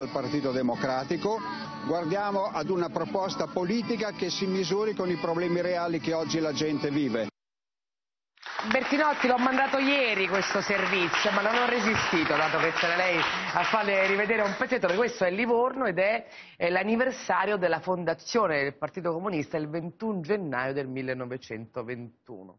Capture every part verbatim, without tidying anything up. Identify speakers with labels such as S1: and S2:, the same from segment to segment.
S1: al Partito Democratico, guardiamo ad una proposta politica che si misuri con i problemi reali che oggi la gente vive.
S2: Bertinotti, l'ho mandato ieri questo servizio, ma non ho resistito, dato che c'era lei a farle rivedere un pezzetto. Questo è Livorno ed è, è l'anniversario della fondazione del Partito Comunista il ventuno gennaio del millenovecentoventuno.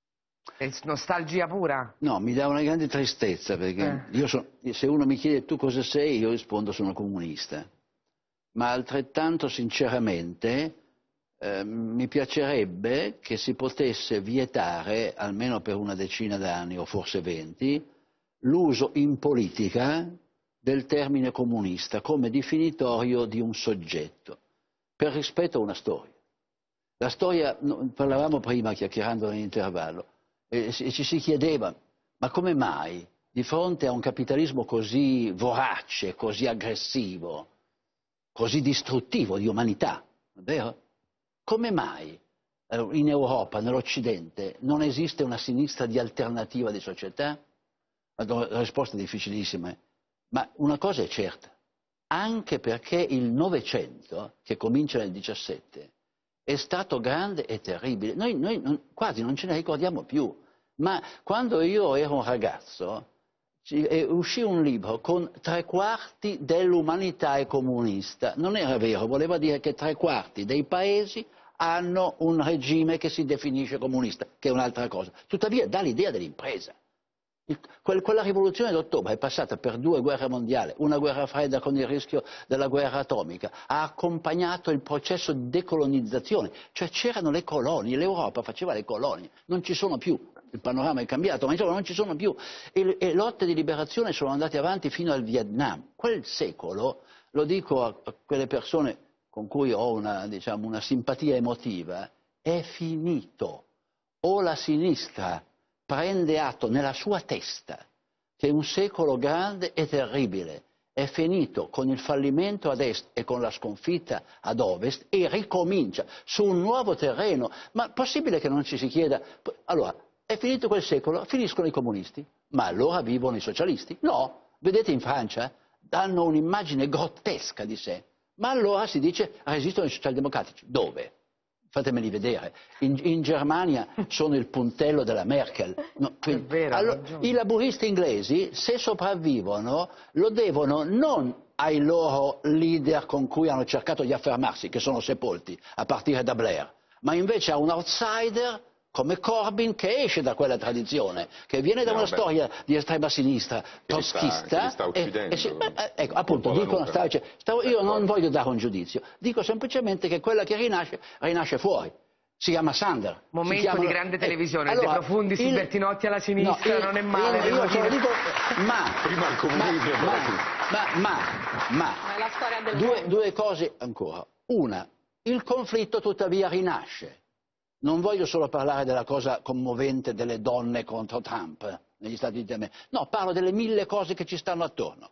S2: È nostalgia pura?
S3: No, mi dà una grande tristezza, perché eh. io so, se uno mi chiede tu cosa sei, io rispondo sono comunista. Ma altrettanto sinceramente eh, mi piacerebbe che si potesse vietare, almeno per una decina d'anni o forse venti, l'uso in politica del termine comunista come definitorio di un soggetto, per rispetto a una storia. La storia, no, parlavamo prima chiacchierando nell'intervallo, e ci si chiedeva, ma come mai di fronte a un capitalismo così vorace, così aggressivo, così distruttivo di umanità, è vero? Come mai in Europa, nell'Occidente, non esiste una sinistra di alternativa di società? La risposta è difficilissima, ma una cosa è certa, anche perché il Novecento, che comincia nel diciassette, è stato grande e terribile. Noi, noi non, quasi non ce ne ricordiamo più, ma quando io ero un ragazzo ci, eh, uscì un libro con tre quarti dell'umanità è comunista. Non era vero, voleva dire che tre quarti dei paesi hanno un regime che si definisce comunista, che è un'altra cosa. Tuttavia dà l'idea dell'impresa. Quella rivoluzione d'ottobre è passata per due guerre mondiali, una guerra fredda con il rischio della guerra atomica, ha accompagnato il processo di decolonizzazione, cioè c'erano le colonie, l'Europa faceva le colonie, non ci sono più, il panorama è cambiato, ma insomma non ci sono più, e, e lotte di liberazione sono andate avanti fino al Vietnam. Quel secolo, lo dico a, a quelle persone con cui ho una, diciamo, una simpatia emotiva, è finito. O la sinistra prende atto nella sua testa che un secolo grande e terribile è finito con il fallimento ad est e con la sconfitta ad ovest e ricomincia su un nuovo terreno. Ma possibile che non ci si chieda, allora, è finito quel secolo, finiscono i comunisti, ma allora vivono i socialisti? No, vedete in Francia danno un'immagine grottesca di sé, ma allora si dice resistono i socialdemocratici. Dove? Fatemeli vedere. In, in Germania sono il puntello della Merkel. No, quindi, vero, allora, i laburisti inglesi, se sopravvivono, lo devono non ai loro leader con cui hanno cercato di affermarsi, che sono sepolti, a partire da Blair, ma invece a un outsider come Corbyn, che esce da quella tradizione, che viene da una no, storia di estrema sinistra trotskista. E, e si, eh, ecco, appunto, dicono, sta, cioè, sta, io non voglio dare un giudizio, dico semplicemente che quella che rinasce, rinasce fuori. Si chiama Sander.
S2: Momento
S3: chiama,
S2: di grande eh, televisione,
S3: allora,
S2: De Profundis, il Bertinotti alla sinistra, no, il, non è male.
S3: Io, io ce dico, ma,
S4: prima il comunismo,
S3: ma, ma, ma, ma, ma due, due cose ancora. Una, il conflitto tuttavia rinasce. Non voglio solo parlare della cosa commovente delle donne contro Trump negli Stati Uniti d'America, no, parlo delle mille cose che ci stanno attorno.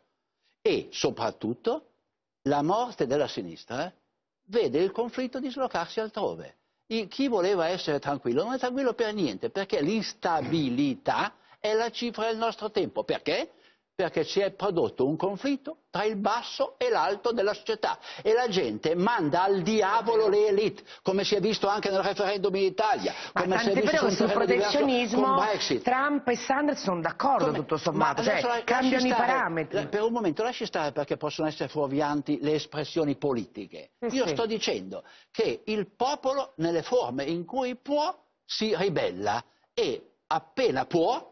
S3: E soprattutto la morte della sinistra vede il conflitto dislocarsi altrove. I, chi voleva essere tranquillo non è tranquillo per niente, perché l'instabilità è la cifra del nostro tempo. Perché? Perché si è prodotto un conflitto tra il basso e l'alto della società e la gente manda al diavolo le elite, come si è visto anche nel referendum in Italia.
S2: Ma
S3: come
S2: tant'è vero che sul protezionismo Trump e Sanders sono d'accordo tutto sommato, cioè la, cambiano i parametri.
S3: La, per un momento lasci stare, perché possono essere fuorvianti le espressioni politiche. Sì, Io sì. sto dicendo che il popolo nelle forme in cui può si ribella e appena può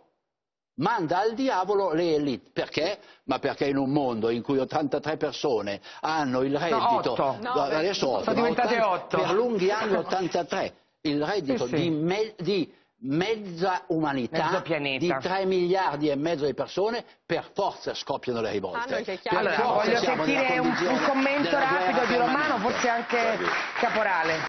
S3: manda al diavolo le elite. Perché? Ma perché in un mondo in cui ottantatré persone hanno il reddito,
S2: no,
S3: no, adesso otto,
S2: sono diventate otto,
S3: per lunghi anni ottantatré, il reddito sì, sì. Di, me, di mezza umanità, di tre miliardi e mezzo di persone, per forza scoppiano le rivolte.
S2: Ah, allora, voglio sentire un, un commento rapido di Romano, forse anche Caporale.